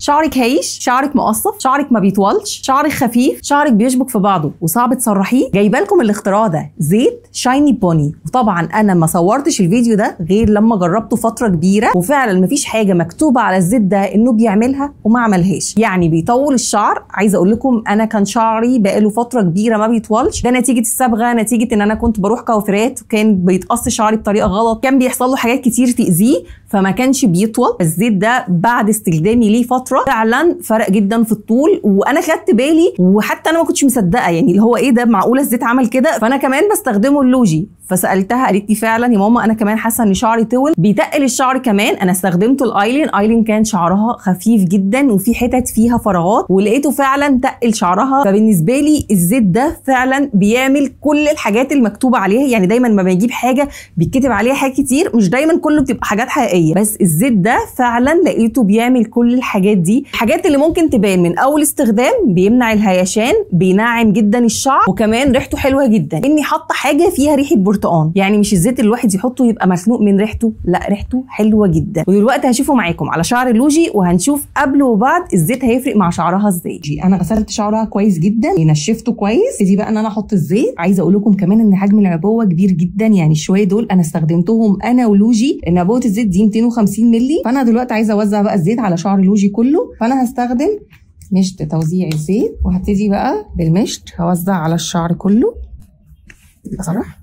شعرك هايش، شعرك مقصف، شعرك ما بيطولش، شعرك خفيف، شعرك بيشبك في بعضه وصعب تسرحيه، جايبه لكم الاختراع ده، زيت شايني بوني. وطبعا انا ما صورتش الفيديو ده غير لما جربته فتره كبيره، وفعلا مفيش حاجه مكتوبه على الزيت ده انه بيعملها وما عملهاش. يعني بيطول الشعر. عايزه اقول لكم انا كان شعري بقاله فتره كبيره ما بيطولش، ده نتيجه الصبغه، نتيجه ان انا كنت بروح كوافيرات وكان بيتقص شعري بطريقه غلط، كان بيحصل له حاجات كتير تاذيه فما كانش بيطول. الزيت ده بعد استخدامي ليه فتره فعلا فرق جدا في الطول، وانا خدت بالي وحتى انا ما كنتش مصدقه، يعني اللي هو ايه ده، معقوله الزيت عمل كده؟ فانا كمان بستخدمه اللوجي، فسالتها قالت لي فعلا يا ماما انا كمان حاسه ان شعري طول، بيتقل الشعر كمان. انا استخدمت الايلين كان شعرها خفيف جدا وفي حتت فيها فراغات ولقيته فعلا تقل شعرها. فبالنسبه لي الزيت ده فعلا بيعمل كل الحاجات المكتوبه عليها. يعني دايما ما بجيب حاجه بيتكتب عليها حاجات كتير، مش دايما كله بتبقى حاجات حقيقيه، بس الزيت ده فعلا لقيته بيعمل كل الحاجات دي، الحاجات اللي ممكن تبان من اول استخدام. بيمنع الهيشان، بينعم جدا الشعر، وكمان ريحته حلوه جدا، اني حاطه حاجه فيها ريحه برتقان. يعني مش الزيت اللي الواحد يحطه يبقى مخنوق من ريحته، لا ريحته حلوه جدا. ودلوقتي هشوفه معاكم على شعر لوجي، وهنشوف قبل وبعد الزيت هيفرق مع شعرها ازاي. انا غسلت شعرها كويس جدا، نشفته كويس، دي بقى ان انا احط الزيت. عايزه اقول لكم كمان ان حجم العبوه كبير جدا، يعني الشويه دول انا استخدمتهم انا ولوجي، ان عبوه الزيت دي 250 مللي. فانا دلوقتي عايزه اوزع بقى الزيت على شعر لوجي كله، فانا هستخدم مشط توزيع الزيت، وهبتدي بقى بالمشط هوزع على الشعر كله بصراحه.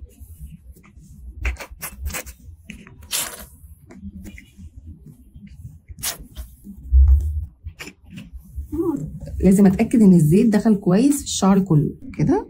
لازم اتاكد ان الزيت دخل كويس في الشعر كله كده.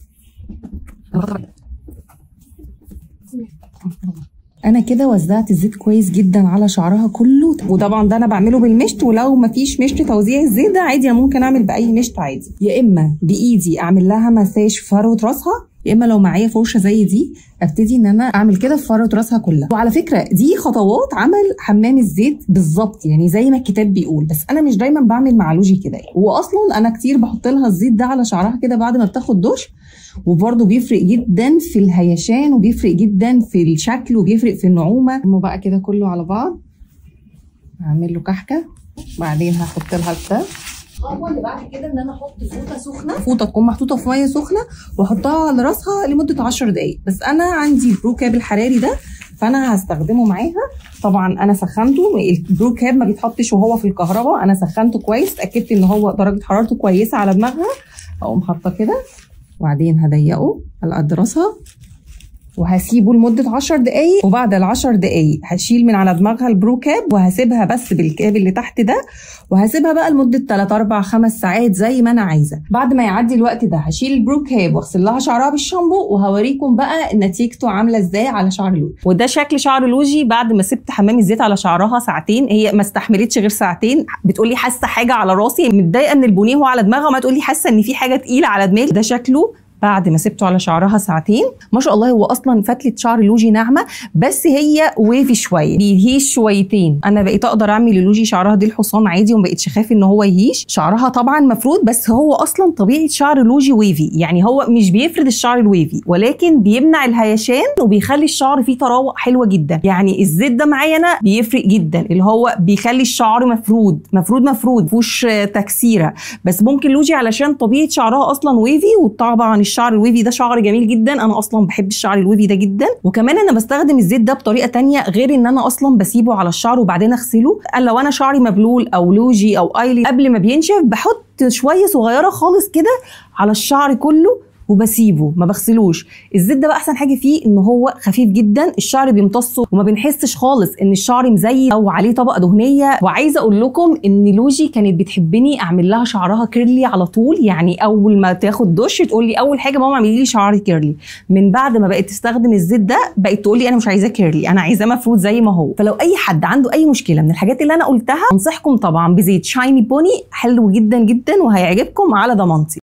انا كده وزعت الزيت كويس جدا على شعرها كله، وطبعا ده انا بعمله بالمشط، ولو مفيش مشط توزيع الزيت ده عادي انا ممكن اعمل باي مشط عادي، يا اما بايدي اعمل لها مساج في فروه راسها، يا اما لو معايا فرشه زي دي ابتدي ان انا اعمل كده في فروه راسها كلها. وعلى فكره دي خطوات عمل حمام الزيت بالظبط، يعني زي ما الكتاب بيقول، بس انا مش دايما بعمل مع لوجي كده. واصلا انا كتير بحط لها الزيت ده على شعرها كده بعد ما بتاخد دش، وبرده بيفرق جدا في الهيشان، وبيفرق جدا في الشكل، وبيفرق في النعومه. بقى كده كله على بعض هعمل له كحكه، بعدين هحط لها ده. الخطوه اللي بعد كده ان انا احط فوطه سخنه، فوطه تكون محطوطه في ميه سخنه، واحطها على راسها لمده 10 دقائق. بس انا عندي البرو كاب الحراري ده فانا هستخدمه معاها. طبعا انا سخنته، البرو كاب ما بيتحطش وهو في الكهرباء، انا سخنته كويس، اتاكدت ان هو درجه حرارته كويسه على دماغها. اقوم حاطه كده، وبعدين هضيقه على قد راسها وهسيبه لمده 10 دقايق. وبعد ال10 دقايق هشيل من على دماغها البرو كاب، وهسيبها بس بالكاب اللي تحت ده، وهسيبها بقى لمده 3 4 5 ساعات زي ما انا عايزه. بعد ما يعدي الوقت ده هشيل البرو كاب واغسل لها شعرها بالشامبو، وهوريكم بقى نتيجته عامله ازاي على شعر لوجي. وده شكل شعر لوجي بعد ما سبت حمام الزيت على شعرها ساعتين. هي ما استحملتش غير ساعتين، بتقولي حاسه حاجه على راسي، متضايقه ان البونيه هو على دماغها، وما تقولي حاسه ان في حاجه تقيله على دماغي. ده شكله بعد ما سبته على شعرها ساعتين. ما شاء الله، هو اصلا فتله شعر لوجي ناعمه، بس هي ويفي شويه، بيهيش شويتين. انا بقيت اقدر اعمل للوجي شعرها دي الحصان عادي، وما بقتش خايف ان هو يهيش. شعرها طبعا مفرود، بس هو اصلا طبيعه شعر لوجي ويفي، يعني هو مش بيفرد الشعر الويفي، ولكن بيمنع الهيشان وبيخلي الشعر فيه طراوه حلوه جدا. يعني الزيت ده معايا انا بيفرق جدا، اللي هو بيخلي الشعر مفرود مفيهوش تكسيره. بس ممكن لوجي علشان طبيعه شعرها اصلا ويفي، وطبعا الشعر الويفي ده شعر جميل جدا، انا اصلا بحب الشعر الويفي ده جدا. وكمان انا بستخدم الزيت ده بطريقه تانية، غير ان انا اصلا بسيبه على الشعر وبعدين اغسله. لو انا شعري مبلول او لوجي او ايلين قبل ما بينشف، بحط شويه صغيره خالص كده على الشعر كله وبسيبه ما بغسلوش. الزيت ده بقى احسن حاجه فيه ان هو خفيف جدا، الشعر بيمتصه وما بنحسش خالص ان الشعر مزيت او عليه طبقه دهنيه. وعايزه اقول لكم ان لوجي كانت بتحبني اعمل لها شعرها كيرلي على طول، يعني اول ما تاخد دش تقول لي اول حاجه ماما اعملي لي شعري كيرلي. من بعد ما بقت تستخدم الزيت ده بقت تقول لي انا مش عايزاه كيرلي، انا عايزاه مفرود زي ما هو. فلو اي حد عنده اي مشكله من الحاجات اللي انا قلتها، انصحكم طبعا بزيت شايني بوني، حلو جدا جدا وهيعجبكم على ضمانتي.